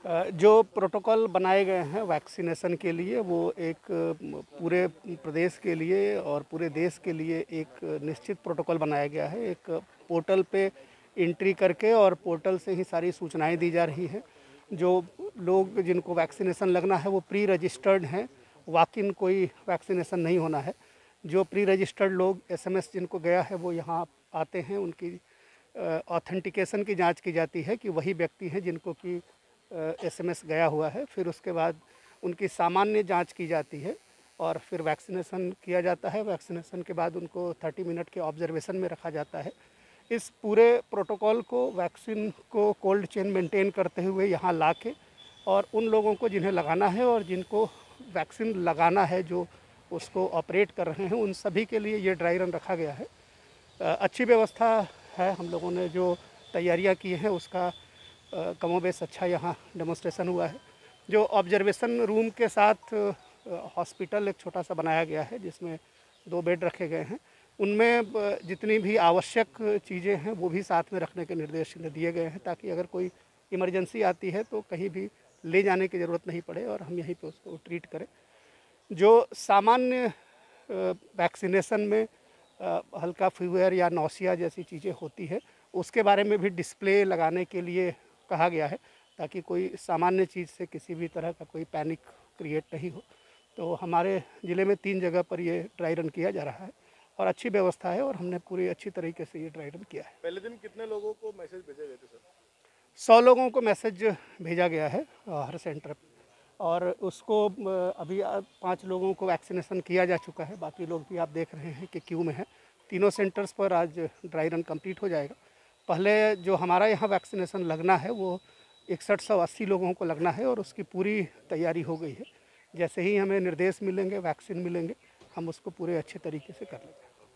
जो प्रोटोकॉल बनाए गए हैं वैक्सीनेशन के लिए वो एक पूरे प्रदेश के लिए और पूरे देश के लिए एक निश्चित प्रोटोकॉल बनाया गया है। एक पोर्टल पे एंट्री करके और पोर्टल से ही सारी सूचनाएं दी जा रही हैं। जो लोग जिनको वैक्सीनेशन लगना है वो प्री रजिस्टर्ड हैं, वॉक इन कोई वैक्सीनेशन नहीं होना है। जो प्री रजिस्टर्ड लोग एसएमएस जिनको गया है वो यहाँ आते हैं, उनकी ऑथेंटिकेशन की जांच की जाती है कि वही व्यक्ति हैं जिनको कि एसएमएस गया हुआ है। फिर उसके बाद उनकी सामान्य जांच की जाती है और फिर वैक्सीनेशन किया जाता है। वैक्सीनेशन के बाद उनको 30 मिनट के ऑब्जर्वेशन में रखा जाता है। इस पूरे प्रोटोकॉल को, वैक्सीन को कोल्ड चेन मेंटेन करते हुए यहाँ ला के और उन लोगों को जिन्हें लगाना है और जिनको वैक्सीन लगाना है, जो उसको ऑपरेट कर रहे हैं, उन सभी के लिए ये ड्राई रन रखा गया है। अच्छी व्यवस्था है। हम लोगों ने जो तैयारियां की हैं उसका कमोबेश अच्छा यहाँ डेमोन्स्ट्रेशन हुआ है। जो ऑब्जर्वेशन रूम के साथ हॉस्पिटल एक छोटा सा बनाया गया है जिसमें 2 बेड रखे गए हैं। उनमें जितनी भी आवश्यक चीज़ें हैं वो भी साथ में रखने के निर्देश दिए गए हैं, ताकि अगर कोई इमरजेंसी आती है तो कहीं भी ले जाने की ज़रूरत नहीं पड़े और हम यहीं पे उसको ट्रीट करें। जो सामान्य वैक्सीनेशन में हल्का फीवर या नौसिया जैसी चीज़ें होती है, उसके बारे में भी डिस्प्ले लगाने के लिए कहा गया है, ताकि कोई सामान्य चीज़ से किसी भी तरह का कोई पैनिक क्रिएट नहीं हो। तो हमारे ज़िले में 3 जगह पर ये ड्राई रन किया जा रहा है और अच्छी व्यवस्था है और हमने पूरी अच्छी तरीके से ये ड्राई रन किया है। पहले दिन कितने लोगों को मैसेज भेजे गए थे सर? 100 लोगों को मैसेज भेजा गया है हर सेंटर पर, और उसको अभी 5 लोगों को वैक्सीनेशन किया जा चुका है। बाकी लोग भी आप देख रहे हैं कि क्यू में है। तीनों सेंटर्स पर आज ड्राई रन कंप्लीट हो जाएगा। पहले जो हमारा यहाँ वैक्सीनेशन लगना है वो 6180 लोगों को लगना है और उसकी पूरी तैयारी हो गई है। जैसे ही हमें निर्देश मिलेंगे, वैक्सीन मिलेंगे, हम उसको पूरे अच्छे तरीके से कर लेंगे।